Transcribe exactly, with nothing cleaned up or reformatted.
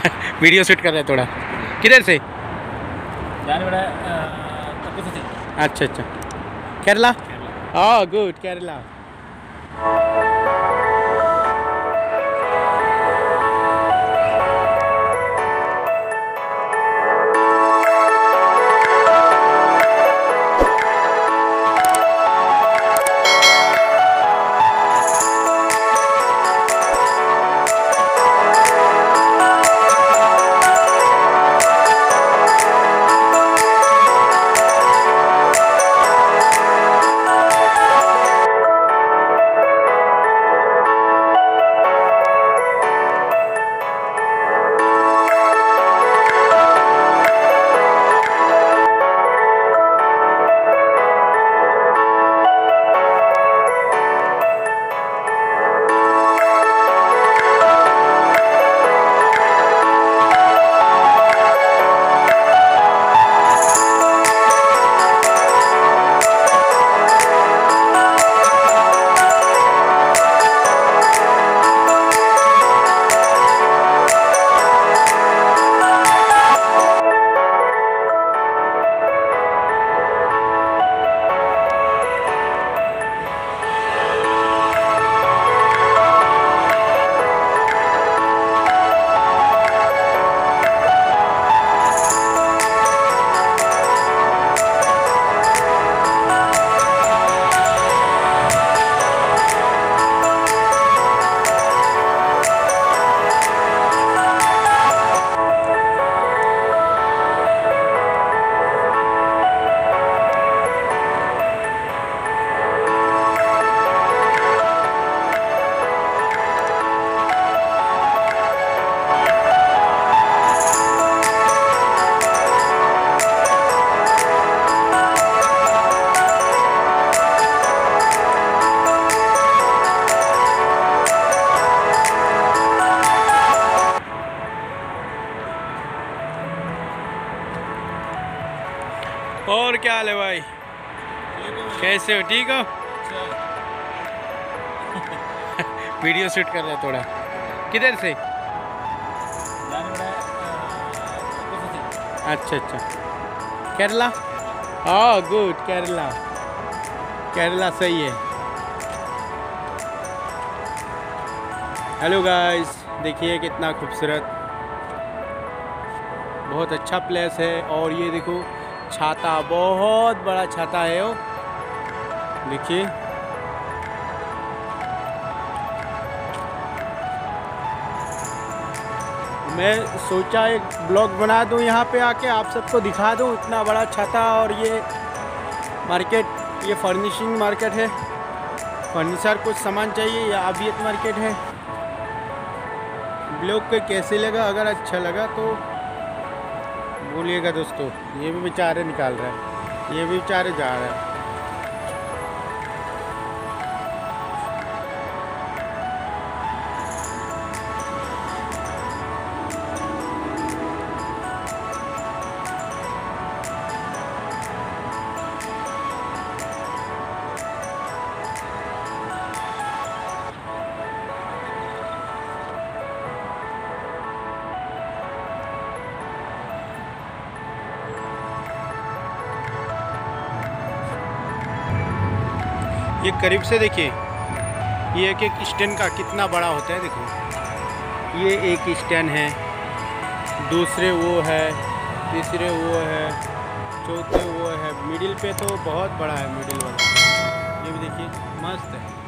Video shoot कर रहे हैं थोड़ा। किधर से? अच्छा अच्छा, केरला। Oh good, Kerala. और क्या हाल है भाई? कैसे हो? ठीक हो? वीडियो शूट कर रहे हैं थोड़ा। किधर से? अच्छा अच्छा, केरला। Oh good, Kerala. केरला सही है। हेलो गाइस, देखिए कितना खूबसूरत, बहुत अच्छा प्लेस है। और ये देखो छाता, बहुत बड़ा छाता है वो, देखिए। मैं सोचा एक ब्लॉग बना दूं यहाँ पे आके, आप सबको दिखा दूं इतना बड़ा छाता। और ये मार्केट, ये फर्निशिंग मार्केट है, फर्नीचर कुछ सामान चाहिए, या अभियत मार्केट है। ब्लॉग को कैसे लगा? अगर अच्छा लगा तो बोलिएगा दोस्तों। ये भी बेचारे निकाल रहा है, ये भी बेचारे जा रहा है। ये करीब से देखिए, ये एक एक स्टैंड का कितना बड़ा होता है। देखो ये एक स्टैंड है, दूसरे वो है, तीसरे वो है, चौथे वो है, मिडिल पे तो बहुत बड़ा है मिडिल वाला। ये भी देखिए मस्त है।